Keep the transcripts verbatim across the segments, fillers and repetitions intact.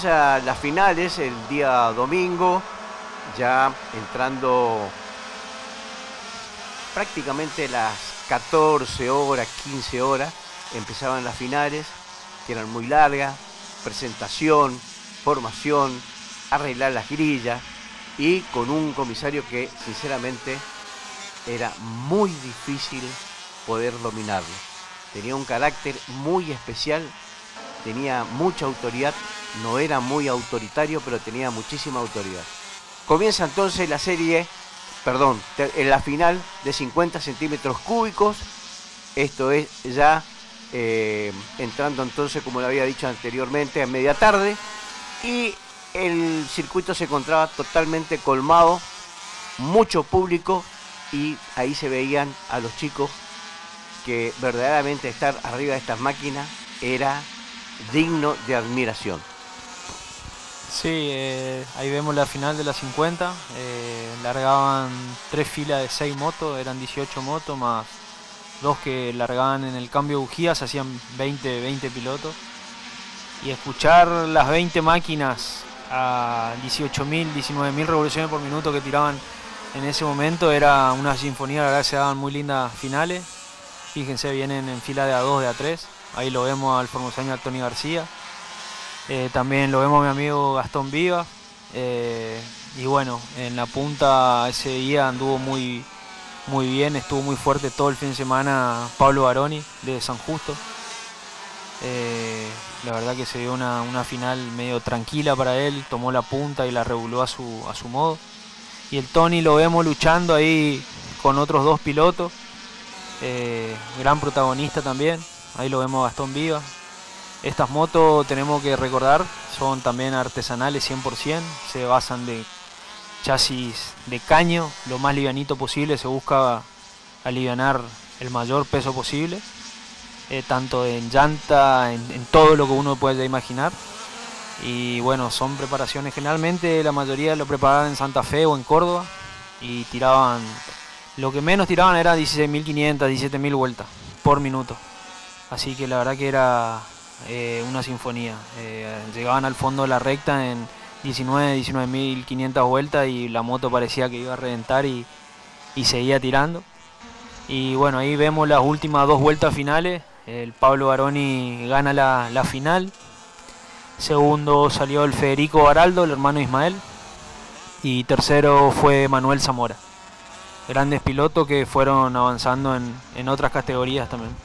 comienzan las finales el día domingo, ya entrando prácticamente las catorce horas, quince horas, empezaban las finales, que eran muy largas, presentación, formación, arreglar las grillas, y con un comisario que sinceramente era muy difícil poder dominarlo. Tenía un carácter muy especial, tenía mucha autoridad, no era muy autoritario, pero tenía muchísima autoridad. Comienza entonces la serie, perdón, en la final de cincuenta centímetros cúbicos. Esto es ya eh, entrando entonces, como lo había dicho anteriormente, a media tarde, y el circuito se encontraba totalmente colmado, mucho público, y ahí se veían a los chicos que verdaderamente estar arriba de estas máquinas era digno de admiración. Sí, eh, ahí vemos la final de las cincuenta, eh, largaban tres filas de seis motos, eran dieciocho motos más dos que largaban en el cambio de bujías, hacían veinte, veinte pilotos, y escuchar las veinte máquinas a dieciocho mil, diecinueve mil revoluciones por minuto que tiraban en ese momento era una sinfonía. La verdad que se daban muy lindas finales. Fíjense, vienen en fila de A dos, de A tres, ahí lo vemos al formoseño al Tony García. Eh, también lo vemos a mi amigo Gastón Viva, eh, y bueno, en la punta ese día anduvo muy, muy bien, estuvo muy fuerte todo el fin de semana Pablo Baroni de San Justo. Eh, la verdad que se dio una, una final medio tranquila para él, tomó la punta y la reguló a su, a su modo. Y el Tony lo vemos luchando ahí con otros dos pilotos, eh, gran protagonista también, ahí lo vemos a Gastón Viva. Estas motos, tenemos que recordar, son también artesanales cien por cien, se basan de chasis de caño, lo más livianito posible, se busca alivianar el mayor peso posible, eh, tanto en llanta, en, en todo lo que uno pueda imaginar. Y bueno, son preparaciones, generalmente la mayoría lo preparaban en Santa Fe o en Córdoba, y tiraban, lo que menos tiraban era dieciséis mil quinientas, diecisiete mil vueltas por minuto. Así que la verdad que era Eh, una sinfonía. Eh, llegaban al fondo de la recta en diecinueve, diecinueve mil quinientas vueltas y la moto parecía que iba a reventar, y, y seguía tirando. Y bueno, ahí vemos las últimas dos vueltas finales. El Pablo Baroni gana la, la final. Segundo salió el Federico Baraldo, el hermano Ismael. Y tercero fue Manuel Zamora. Grandes pilotos que fueron avanzando en, en otras categorías también.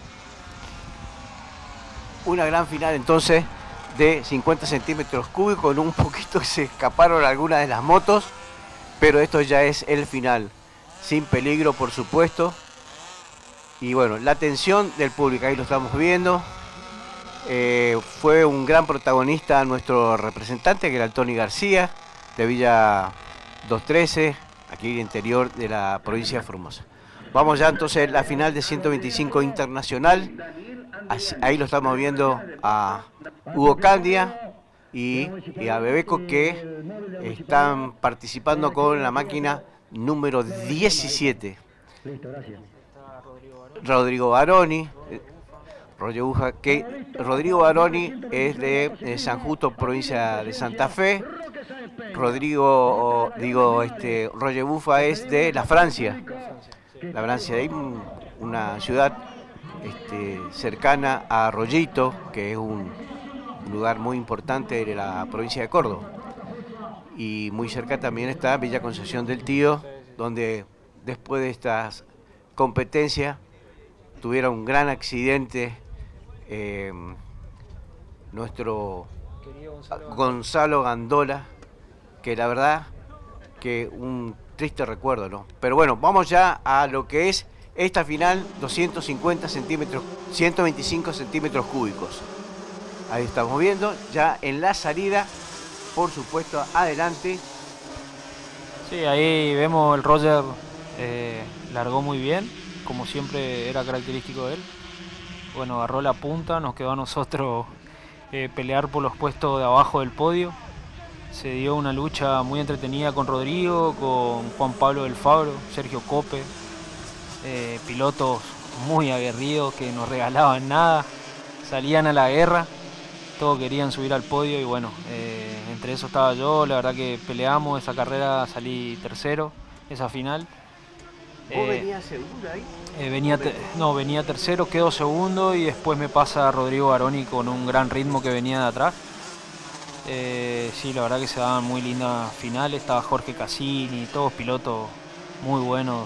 Una gran final entonces de cincuenta centímetros cúbicos, con un poquito se escaparon algunas de las motos, pero esto ya es el final, sin peligro por supuesto. Y bueno, la atención del público, ahí lo estamos viendo, eh, fue un gran protagonista nuestro representante, que era el Tony García, de Villa doscientos trece, aquí en el interior de la provincia de Formosa. Vamos ya entonces a la final de ciento veinticinco internacional. Ahí lo estamos viendo a Hugo Candia y, y a Bebeco, que están participando con la máquina número diecisiete. Rodrigo Baroni, Rodrigo, que Rodrigo Baroni es de, de San Justo, provincia de Santa Fe. Rodrigo, digo, este, Roger Bufa es de la Francia. La Francia, de ahí una ciudad Este, cercana a Rollito, que es un lugar muy importante de la provincia de Córdoba, y muy cerca también está Villa Concepción del Tío, donde después de estas competencias tuvieron un gran accidente eh, nuestro Gonzalo Gandola, que la verdad que un triste recuerdo, ¿no? Pero bueno, vamos ya a lo que es esta final, doscientos cincuenta centímetros, ciento veinticinco centímetros cúbicos. Ahí estamos viendo, ya en la salida, por supuesto, adelante. Sí, ahí vemos el Roger, eh, largó muy bien, como siempre era característico de él. Bueno, agarró la punta, nos quedó a nosotros eh, pelear por los puestos de abajo del podio. Se dio una lucha muy entretenida con Rodrigo, con Juan Pablo del Fabro, Sergio Cope. Eh, pilotos muy aguerridos que no regalaban nada, salían a la guerra, todos querían subir al podio. Y bueno, eh, entre eso estaba yo, la verdad que peleamos esa carrera, salí tercero, esa final. ¿Vos eh, venías segundo ahí? Eh, venía te no, venía tercero, quedo segundo y después me pasa Rodrigo Baroni con un gran ritmo que venía de atrás. Eh, sí, la verdad que se daban muy lindas finales, estaba Jorge Cassini, todos pilotos muy buenos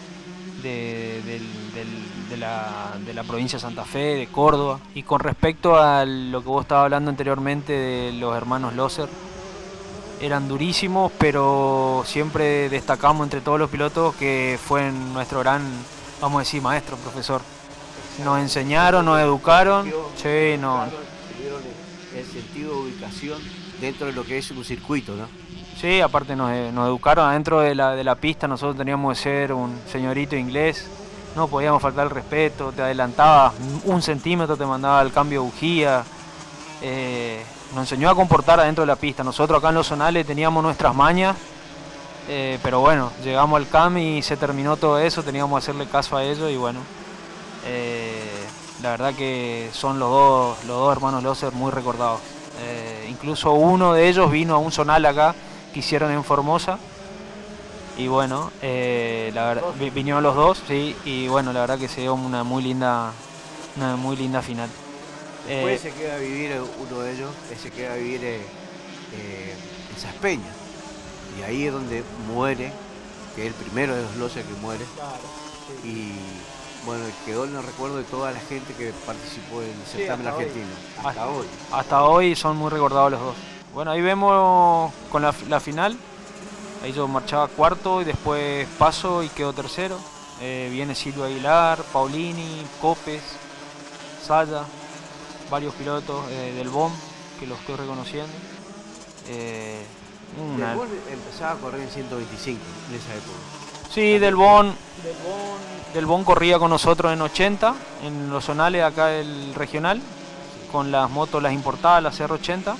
de, del, del, de, la, de la provincia de Santa Fe, de Córdoba. Y con respecto a lo que vos estabas hablando anteriormente de los hermanos Loser, eran durísimos, pero siempre destacamos entre todos los pilotos que fue nuestro gran, vamos a decir, maestro, profesor. Nos enseñaron, nos educaron, sí, no. El sentido de ubicación dentro de lo que es un circuito, ¿no? Sí, aparte nos, nos educaron adentro de la, de la pista, nosotros teníamos que ser un señorito inglés, no podíamos faltar el respeto, te adelantabas un centímetro, te mandaba el cambio de bujía, eh, nos enseñó a comportar adentro de la pista. Nosotros acá en los zonales teníamos nuestras mañas, eh, pero bueno, llegamos al C A M y se terminó todo eso, teníamos que hacerle caso a ellos y bueno, eh, la verdad que son los dos, los dos hermanos Loser muy recordados. Eh, incluso uno de ellos vino a un zonal acá que hicieron en Formosa y bueno, eh, la verdad, vinieron los dos, sí, y bueno, la verdad que se dio una muy linda, una muy linda final. Después eh, se queda a vivir uno de ellos, se queda a vivir eh, eh, en Saspeña y ahí es donde muere, que es el primero de los Loser que muere. Claro, sí. Y bueno, quedó en el recuerdo de toda la gente que participó en el certamen sí, argentino. Hasta, hasta hoy. Hasta hoy son muy recordados los dos. Bueno, ahí vemos con la, la final. Ahí yo marchaba cuarto y después paso y quedo tercero. Eh, viene Silvio Aguilar, Paulini, Copes, Saya, varios pilotos eh, del B O M que los estoy reconociendo. Eh, una... Del B O M empezaba a correr en ciento veinticinco en esa época. Sí, del B O M. Del B O M Del B O M corría con nosotros en ochenta, en los zonales acá del regional, con las motos, las importadas, las R ochenta.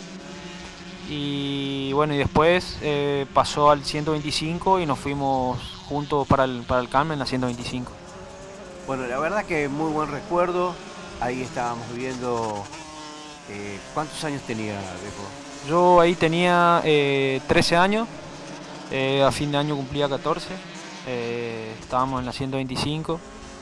Y bueno, y después eh, pasó al ciento veinticinco y nos fuimos juntos para el, para el C A M en la ciento veinticinco. Bueno, la verdad que muy buen recuerdo. Ahí estábamos viendo... Eh, ¿Cuántos años tenía, viejo? Yo ahí tenía eh, trece años, eh, a fin de año cumplía catorce. Eh, estábamos en la ciento veinticinco,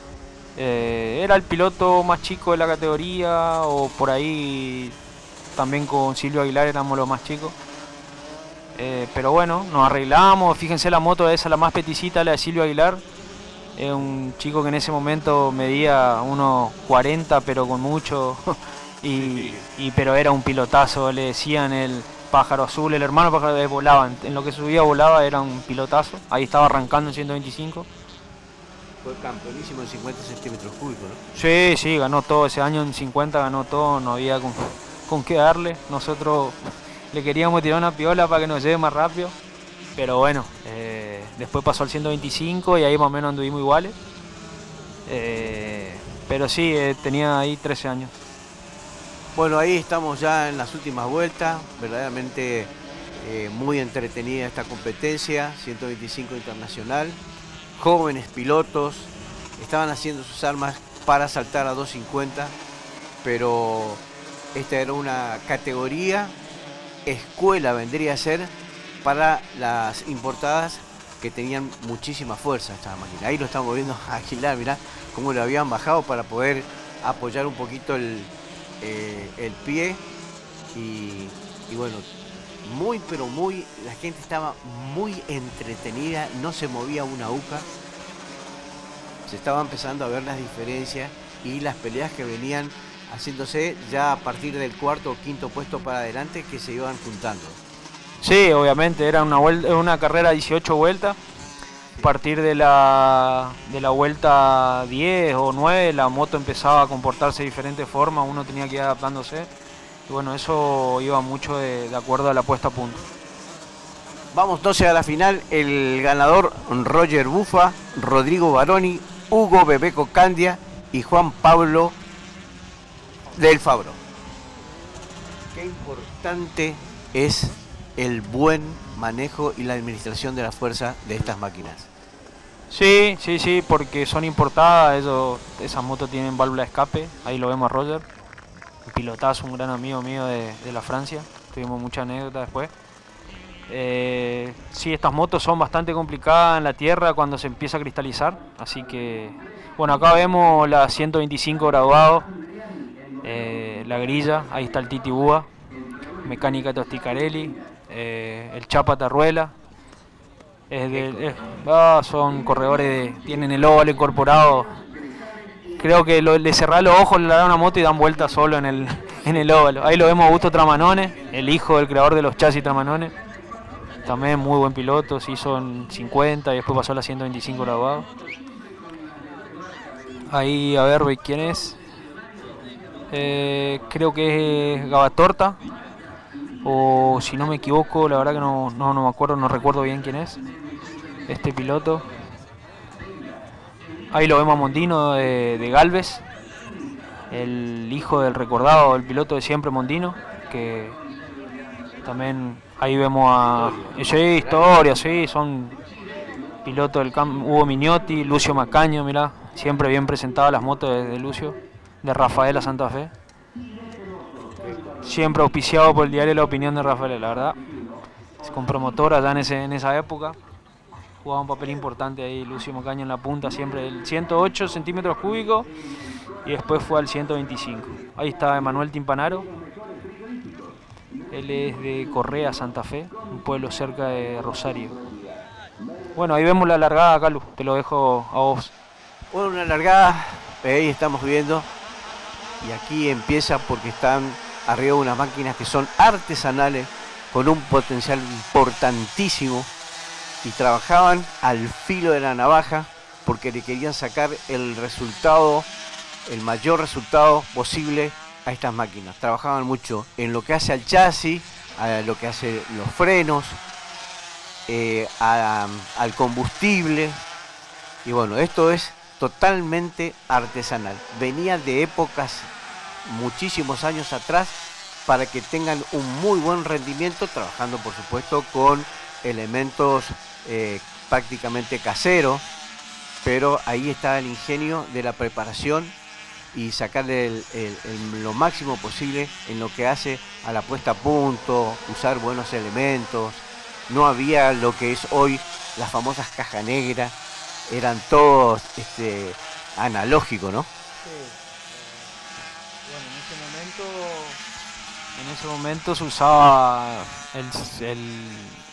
eh, era el piloto más chico de la categoría, o por ahí también con Silvio Aguilar éramos los más chicos, eh, pero bueno, nos arreglamos. Fíjense la moto esa, la más peticita, la de Silvio Aguilar, es un chico que en ese momento medía unos cuarenta pero con mucho y, y, pero era un pilotazo, le decían el Pájaro Azul, el hermano Pájaro de volaba, en lo que subía volaba, era un pilotazo, ahí estaba arrancando en ciento veinticinco. Fue campeonísimo en cincuenta centímetros cúbicos, ¿no? Sí, sí, ganó todo, ese año en cincuenta ganó todo, no había con, con qué darle. Nosotros le queríamos tirar una piola para que nos lleve más rápido, pero bueno, eh, después pasó al ciento veinticinco y ahí más o menos anduvimos iguales. Eh, pero sí, eh, tenía ahí trece años. Bueno, ahí estamos ya en las últimas vueltas, verdaderamente eh, muy entretenida esta competencia, ciento veinticinco internacional, jóvenes pilotos, estaban haciendo sus armas para saltar a doscientos cincuenta, pero esta era una categoría, escuela vendría a ser, para las importadas que tenían muchísima fuerza esta máquina. Ahí lo estamos viendo a Aguilar, mirá cómo lo habían bajado para poder apoyar un poquito el... Eh, el pie y, y bueno, muy pero muy, la gente estaba muy entretenida, no se movía una uca, se estaba empezando a ver las diferencias y las peleas que venían haciéndose ya a partir del cuarto o quinto puesto para adelante, que se iban juntando. Sí, obviamente, era una, vuelta, una carrera de dieciocho vueltas. A partir de la, de la vuelta diez o nueve la moto empezaba a comportarse de diferentes formas, uno tenía que ir adaptándose y bueno, eso iba mucho de, de acuerdo a la puesta a punto. Vamos entonces a la final, el ganador Roger Bufa, Rodrigo Baroni, Hugo Bebeco Candia y Juan Pablo del Fabro. Qué importante es el buen manejo y la administración de la fuerza de estas máquinas. Sí, sí, sí, porque son importadas, ellos, esas motos tienen válvula de escape, ahí lo vemos a Roger, un pilotazo, un gran amigo mío de, de la Francia, tuvimos mucha anécdota después. Eh, sí, estas motos son bastante complicadas en la tierra cuando se empieza a cristalizar, así que bueno, acá vemos la ciento veinticinco graduados, eh, la grilla, ahí está el Titi Búa, mecánica Tosticarelli, eh, el Chapa Tarruela, es de, es, ah, son corredores, de, tienen el óvalo incorporado, creo que lo, le cerrás los ojos, le dan una moto y dan vuelta solo en el, en el óvalo. Ahí lo vemos a Augusto Tramanone, el hijo del creador de los chasis Tramanone. También muy buen piloto, se hizo en cincuenta y después pasó a la ciento veinticinco graduado. Ahí, a ver, ¿quién es? Eh, creo que es Gavatorta, o si no me equivoco, la verdad que no, no, no me acuerdo, no recuerdo bien quién es este piloto. Ahí lo vemos a Mondino de, de Galvez, el hijo del recordado, el piloto de siempre Mondino, que también ahí vemos a... Sí, historia, sí, son pilotos del campo, Hugo Mignotti, Lucio Macaño, mirá, siempre bien presentadas las motos de, de Lucio, de Rafaela Santa Fe. Siempre auspiciado por el diario La Opinión de Rafaela, la verdad. Con promotora ya en, ese, en esa época. Jugaba un papel importante ahí Lucio Macaño en la punta, siempre el ciento ocho centímetros cúbicos y después fue al ciento veinticinco. Ahí está Emanuel Timpanaro. Él es de Correa, Santa Fe, un pueblo cerca de Rosario. Bueno, ahí vemos la largada, Calu, te lo dejo a vos. Bueno, una largada, ahí estamos viendo, y aquí empieza porque están arriba unas máquinas que son artesanales, con un potencial importantísimo, y trabajaban al filo de la navaja porque le querían sacar el resultado, el mayor resultado posible a estas máquinas. Trabajaban mucho en lo que hace al chasis, a lo que hace los frenos, eh, a, al combustible, y bueno, esto es totalmente artesanal. Venía de épocas muchísimos años atrás para que tengan un muy buen rendimiento, trabajando por supuesto con elementos eh, prácticamente caseros, pero ahí está el ingenio de la preparación y sacarle el, el, el, lo máximo posible en lo que hace a la puesta a punto, usar buenos elementos. No había lo que es hoy las famosas cajas negras, eran todos este, analógicos, ¿no? Sí. Bueno, en ese momento, en ese momento se usaba el, el,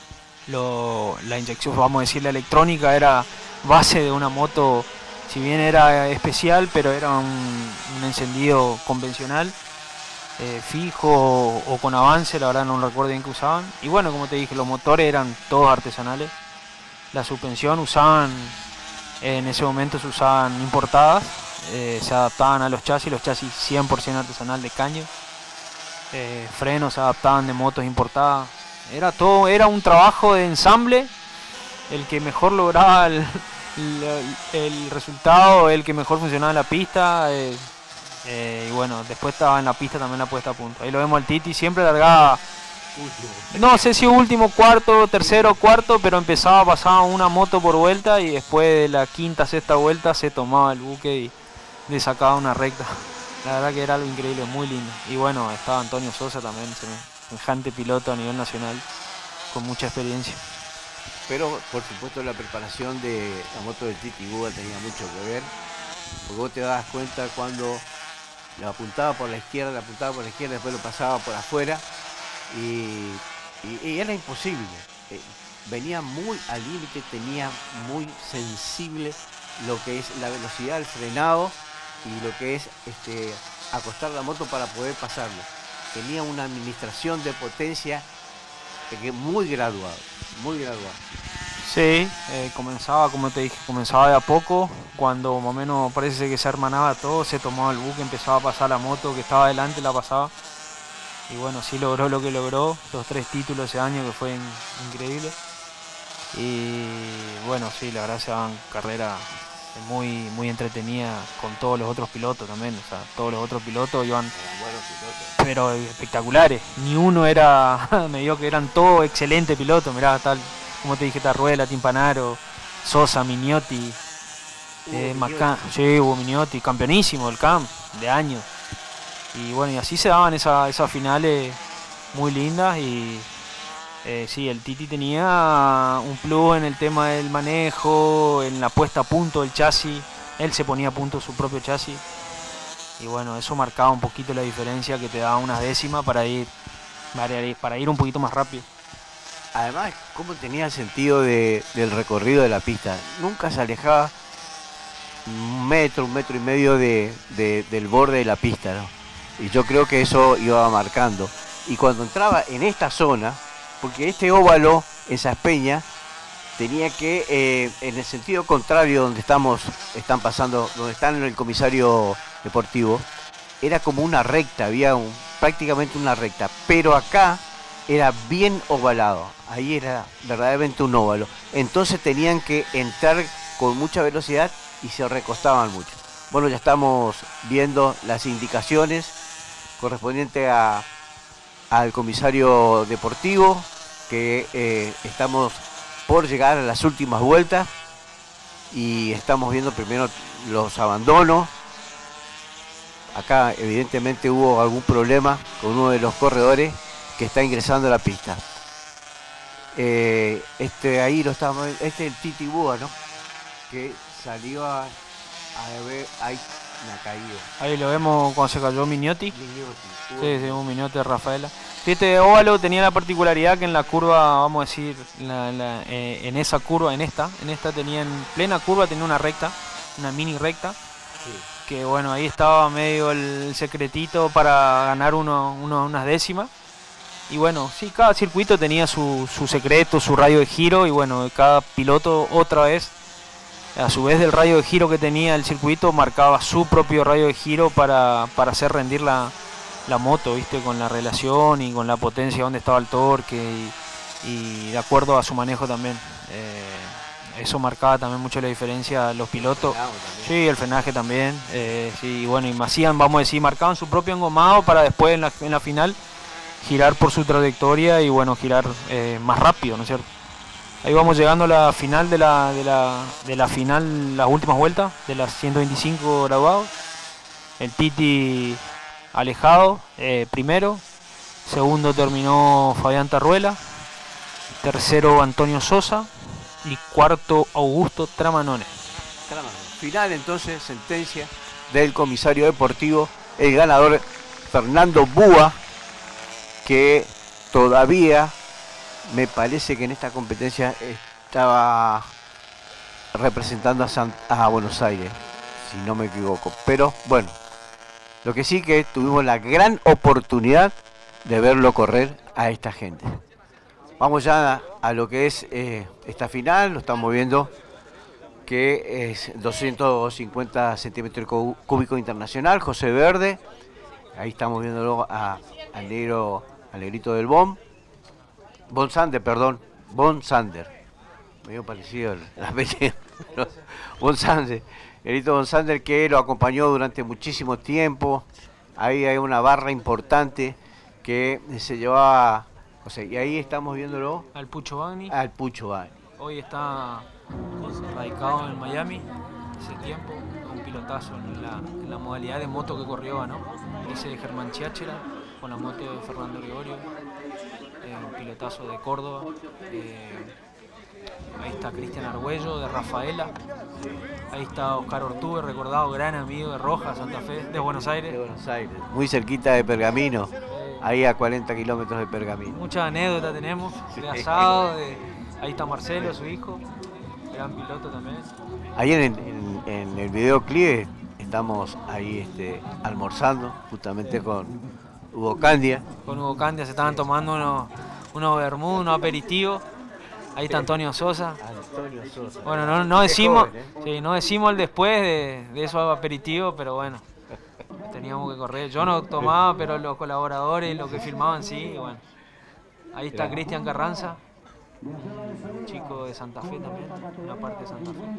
lo, la inyección, vamos a decir, la electrónica era base de una moto, si bien era especial, pero era un, un encendido convencional, eh, fijo o, o con avance, la verdad no recuerdo bien que usaban. Y bueno, como te dije, los motores eran todos artesanales. La suspensión usaban, en ese momento se usaban importadas, eh, se adaptaban a los chasis, los chasis cien por ciento artesanal de caño. Eh, frenos se adaptaban de motos importadas. Era todo, era un trabajo de ensamble, el que mejor lograba el, el, el resultado, el que mejor funcionaba en la pista, eh, eh, y bueno, después estaba en la pista también la puesta a punto. Ahí lo vemos al Titi, siempre largaba, no sé si último, cuarto, tercero, cuarto, pero empezaba, pasaba una moto por vuelta y después de la quinta, sexta vuelta se tomaba el buque y le sacaba una recta. La verdad que era algo increíble, muy lindo. Y bueno, estaba Antonio Sosa también, semejante piloto a nivel nacional, con mucha experiencia. Pero por supuesto la preparación de la moto del Titi Búa tenía mucho que ver, porque vos te das cuenta cuando la apuntaba por la izquierda, la apuntaba por la izquierda, después lo pasaba por afuera, y, y, y era imposible. Eh, venía muy al límite, tenía muy sensible lo que es la velocidad del frenado y lo que es este, acostar la moto para poder pasarlo. Tenía una administración de potencia muy graduada, muy graduada. Sí, eh, comenzaba, como te dije, comenzaba de a poco, cuando más o menos parece que se hermanaba todo, se tomaba el buque, empezaba a pasar la moto que estaba adelante, la pasaba. Y bueno, sí logró lo que logró, los tres títulos ese año que fue in, increíble. Y bueno, sí, la verdad se daban carreras muy, muy entretenidas con todos los otros pilotos también, o sea, todos los otros pilotos iban, buenos pilotos, pero espectaculares, ni uno era, me dio que eran todos excelentes pilotos, mirá, tal, como te dije, Tarruela, Timpanaro, Sosa, Mignotti, eh, Macán, sí, Hugo Mignotti, campeonísimo del C A M, de años. Y bueno, y así se daban esas, esas finales muy lindas y, Eh, sí, el Titi tenía un plus en el tema del manejo, en la puesta a punto del chasis. Él se ponía a punto su propio chasis. Y bueno, eso marcaba un poquito la diferencia, que te daba unas décimas para ir, para ir un poquito más rápido. Además, cómo tenía el sentido de, del recorrido de la pista. Nunca se alejaba un metro, un metro y medio de, de, del borde de la pista, ¿no? Y yo creo que eso iba marcando. Y cuando entraba en esta zona, porque este óvalo, esas peñas, tenía que, eh, en el sentido contrario donde estamos, están pasando, donde están en el comisario deportivo, era como una recta, había un, prácticamente una recta, pero acá era bien ovalado, ahí era verdaderamente un óvalo. Entonces tenían que entrar con mucha velocidad y se recostaban mucho. Bueno, ya estamos viendo las indicaciones correspondientes a, al comisario deportivo, que eh, estamos por llegar a las últimas vueltas y estamos viendo primero los abandonos. Acá evidentemente hubo algún problema con uno de los corredores que está ingresando a la pista. Eh, este ahí lo estamos, este es el Titi Búa, ¿no? Que salió a, a ver, ahí una caída. Ahí lo vemos cuando se cayó Mignotti. Mignotti. Sí, sí, un Mignotti de Rafaela. Este óvalo tenía la particularidad que en la curva, vamos a decir, la, la, eh, en esa curva, en esta, en esta tenía en plena curva, tenía una recta, una mini recta. Sí. Que bueno, ahí estaba medio el secretito para ganar uno, uno, unas décimas. Y bueno, sí, cada circuito tenía su, su secreto, su radio de giro, y bueno, cada piloto otra vez, a su vez del radio de giro que tenía el circuito, marcaba su propio radio de giro para, para hacer rendir la, la moto, ¿viste? Con la relación y con la potencia, donde estaba el torque, y, y de acuerdo a su manejo también. Eh, eso marcaba también mucho la diferencia los pilotos. Sí, el frenaje también. Eh, sí, bueno, y hacían, vamos a decir, marcaban su propio engomado para después en la, en la final girar por su trayectoria y bueno, girar eh, más rápido, ¿no es cierto? Ahí vamos llegando a la final de la, de la, de la final, las últimas vueltas de las ciento veinticinco graduados. El Titi alejado, eh, primero. Segundo terminó Fabián Tarruela. Tercero Antonio Sosa. Y cuarto Augusto Tramanone. Final entonces, sentencia del comisario deportivo. El ganador Fernando Búa, que todavía me parece que en esta competencia estaba representando a, San, a Buenos Aires, si no me equivoco. Pero bueno, lo que sí que tuvimos la gran oportunidad de verlo correr a esta gente. Vamos ya a, a lo que es eh, esta final, lo estamos viendo, que es doscientos cincuenta centímetros cúbicos internacional, José Verde. Ahí estamos viéndolo a, al negro, al negrito del Bon. Bon Sander, perdón, Bon Sander. Medio parecido la pelea. Bon Sander, negrito Bon Sander, que lo acompañó durante muchísimo tiempo. Ahí hay una barra importante que se llevaba, o sea, y ahí estamos viéndolo. Al Pucho Bagni. Al Pucho Bagni. Hoy está radicado en Miami, hace tiempo, un pilotazo en la, en la modalidad de moto que corrió, ¿no? Ese de Germán Chiachera, con la moto de Fernando Gregorio, eh, un pilotazo de Córdoba. Eh, ahí está Cristian Argüello, de Rafaela. Ahí está Oscar Ortúe, recordado, gran amigo de Rojas, Santa Fe, de Buenos Aires. De Buenos Aires, muy cerquita de Pergamino, eh, ahí a cuarenta kilómetros de Pergamino. Muchas anécdotas tenemos, de asado, de, ahí está Marcelo, su hijo, gran piloto también. Ahí en, en, en el videoclip estamos ahí este, almorzando, justamente con Hugo Candia. Con Hugo Candia se estaban tomando unos, unos vermú, unos aperitivos. Ahí está Antonio Sosa. Antonio Sosa. Bueno, no, no decimos, joven, ¿eh? Sí, no decimos el después de, de esos aperitivos, pero bueno, teníamos que correr. Yo no tomaba, pero los colaboradores, los que filmaban, sí, bueno. Ahí está Cristian Carranza, un chico de Santa Fe también, una parte de Santa Fe.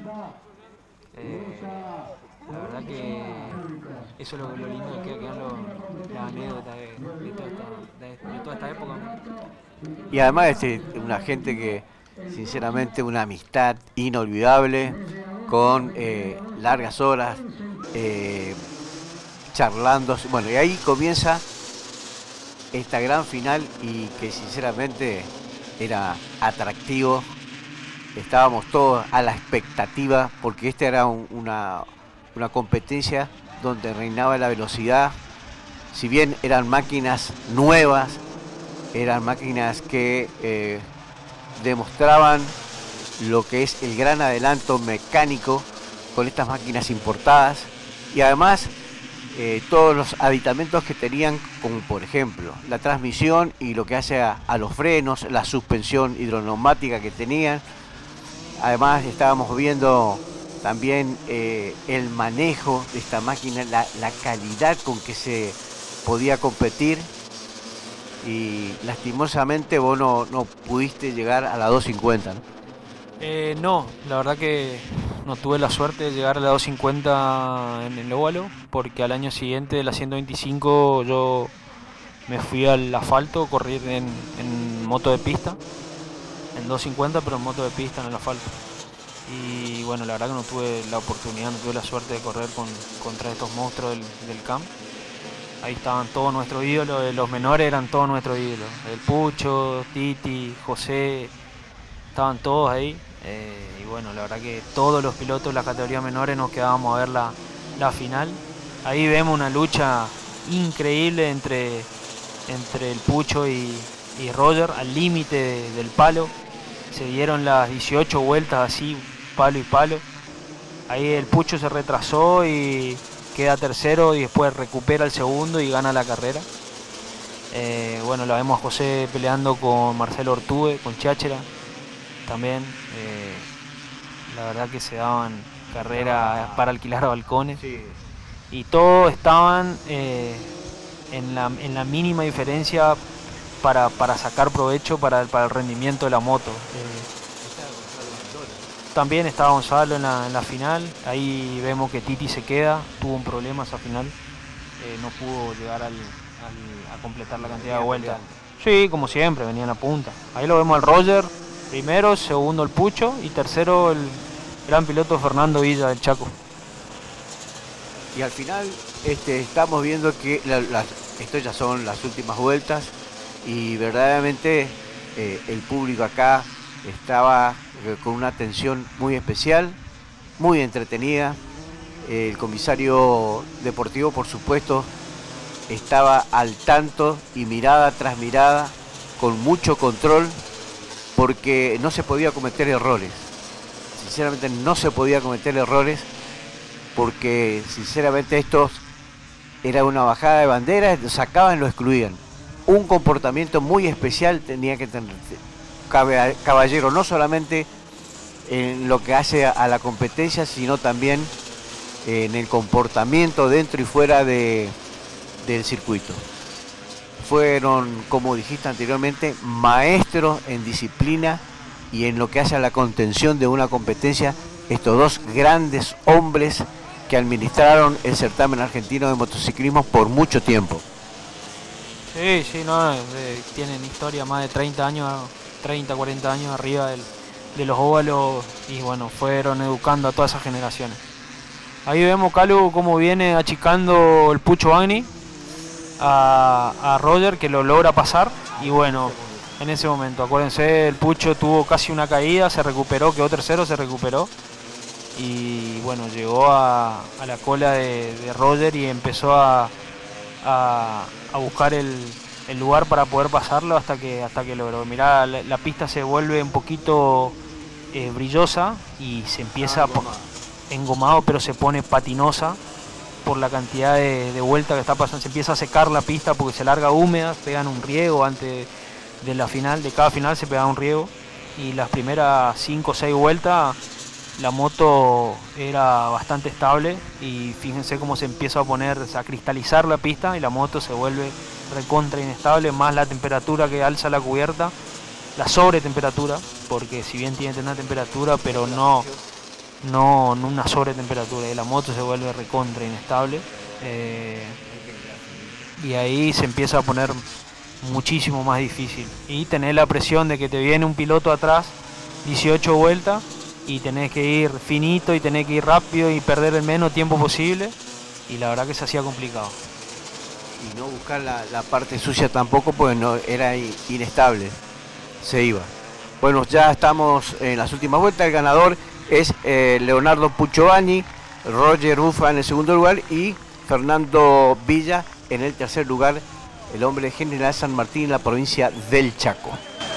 Eh, la verdad que eso es lo, lo lindo que quedan las anécdotas de, de, toda esta, de, de toda esta época. Y además este, una gente que sinceramente una amistad inolvidable, con eh, largas horas eh, charlando. Bueno, y ahí comienza esta gran final, y que sinceramente era atractivo, estábamos todos a la expectativa, porque esta era un, una, una competencia donde reinaba la velocidad. Si bien eran máquinas nuevas, eran máquinas que eh, demostraban lo que es el gran adelanto mecánico con estas máquinas importadas, y además eh, todos los aditamentos que tenían, como por ejemplo la transmisión y lo que hace a, a los frenos, la suspensión hidroneumática que tenían. Además estábamos viendo también eh, el manejo de esta máquina, la, la calidad con que se podía competir, y lastimosamente vos no, no pudiste llegar a la doscientos cincuenta, ¿no? Eh, no, la verdad que no tuve la suerte de llegar a la doscientos cincuenta en el óvalo, porque al año siguiente de la ciento veinticinco yo me fui al asfalto, corrí en, en moto de pista, en doscientos cincuenta, pero en moto de pista en el asfalto. Y bueno, la verdad que no tuve la oportunidad, no tuve la suerte de correr con, contra estos monstruos del, del C A M. Ahí estaban todos nuestros ídolos, los menores eran todos nuestros ídolos. El Pucho, Titi, José, estaban todos ahí. Eh, y bueno, la verdad que todos los pilotos de la categoría menores nos quedábamos a ver la, la final. Ahí vemos una lucha increíble entre, entre el Pucho y, y Roger, al límite de, del palo. Se dieron las dieciocho vueltas así, palo y palo. Ahí el Pucho se retrasó y queda tercero, y después recupera el segundo y gana la carrera. Eh, bueno, la vemos a José peleando con Marcelo Ortúe, con Cháchara también. Eh, la verdad que se daban carreras para alquilar a balcones. Sí. Y todos estaban eh, en, la, en la mínima diferencia para, para sacar provecho para el, para el rendimiento de la moto. Eh, También estaba Gonzalo en la, en la final. Ahí vemos que Titi se queda, tuvo un problema esa final, eh, no pudo llegar al, al, a completar la cantidad de vueltas. Sí, como siempre, venía en la punta. Ahí lo vemos al Roger, primero, segundo el Pucho y tercero el gran piloto Fernando Villa del Chaco. Y al final este, estamos viendo que la, la, esto ya son las últimas vueltas, y verdaderamente eh, el público acá estaba con una atención muy especial, muy entretenida. El comisario deportivo, por supuesto, estaba al tanto, y mirada tras mirada, con mucho control, porque no se podía cometer errores. Sinceramente no se podía cometer errores, porque sinceramente estos era una bajada de banderas, lo sacaban, lo excluían. Un comportamiento muy especial tenía que tener Caballero, no solamente en lo que hace a la competencia, sino también en el comportamiento dentro y fuera de, del circuito. Fueron, como dijiste anteriormente, maestros en disciplina y en lo que hace a la contención de una competencia, estos dos grandes hombres que administraron el certamen argentino de motociclismo por mucho tiempo. Sí, sí, no, eh, tienen historia más de treinta años, treinta, cuarenta años arriba del, de los óvalos, y bueno, fueron educando a todas esas generaciones. Ahí vemos, Calu, cómo viene achicando el Pucho Agni a, a Roger, que lo logra pasar, y bueno, en ese momento, acuérdense, el Pucho tuvo casi una caída, se recuperó, quedó tercero, se recuperó, y bueno, llegó a, a la cola de, de Roger y empezó a, a, a buscar el, el lugar para poder pasarlo hasta que hasta que logró. Mirá, la, la pista se vuelve un poquito eh, brillosa y se empieza ah, engomado. engomado, pero se pone patinosa por la cantidad de, de vueltas que está pasando. Se empieza a secar la pista porque se larga húmeda, pegan un riego antes de la final, de cada final se pega un riego, y las primeras cinco o seis vueltas la moto era bastante estable, y fíjense cómo se empieza a poner, a cristalizar la pista, y la moto se vuelve recontra inestable, más la temperatura que alza la cubierta, la sobretemperatura, porque si bien tiene una temperatura, pero no, no, no una sobretemperatura, y la moto se vuelve recontra inestable, eh, y ahí se empieza a poner muchísimo más difícil, y tener la presión de que te viene un piloto atrás, dieciocho vueltas, y tenés que ir finito y tenés que ir rápido y perder el menos tiempo posible, y la verdad que se hacía complicado. Y no buscar la, la parte sucia tampoco, porque no era inestable. se iba. Bueno, ya estamos en las últimas vueltas. El ganador es eh, Leonardo Puchovani, Roger Bufa en el segundo lugar y Fernando Villa en el tercer lugar, el hombre de General San Martín en la provincia del Chaco.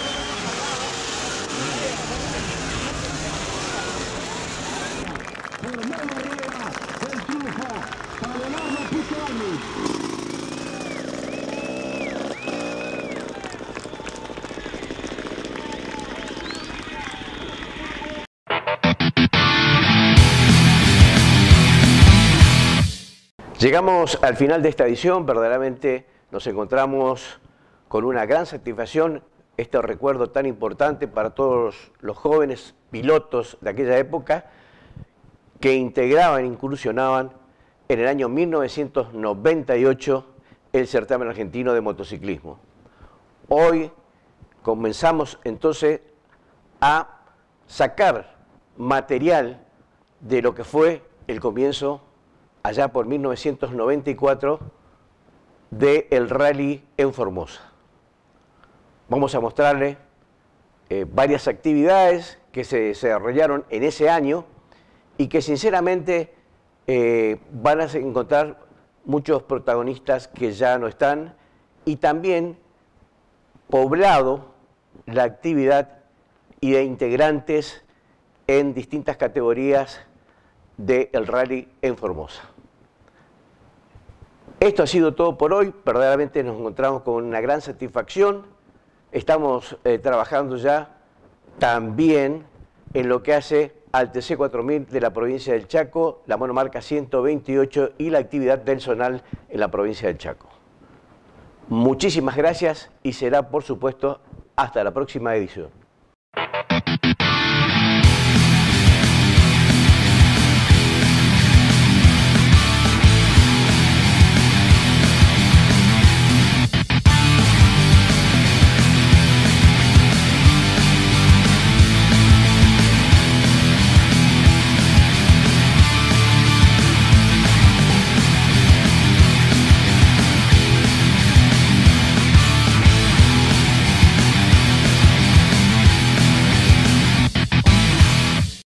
Llegamos al final de esta edición, verdaderamente nos encontramos con una gran satisfacción, este recuerdo tan importante para todos los jóvenes pilotos de aquella época que integraban, incursionaban en el año mil novecientos noventa y ocho el certamen argentino de motociclismo. Hoy comenzamos entonces a sacar material de lo que fue el comienzo allá por mil novecientos noventa y cuatro, del rally en Formosa. Vamos a mostrarle eh, varias actividades que se desarrollaron en ese año y que sinceramente eh, van a encontrar muchos protagonistas que ya no están y también poblado la actividad y de integrantes en distintas categorías del rally en Formosa. Esto ha sido todo por hoy, verdaderamente nos encontramos con una gran satisfacción. Estamos eh, trabajando ya también en lo que hace al T C cuatro mil de la provincia del Chaco, la monomarca ciento veintiocho y la actividad del zonal en la provincia del Chaco. Muchísimas gracias y será, por supuesto, hasta la próxima edición.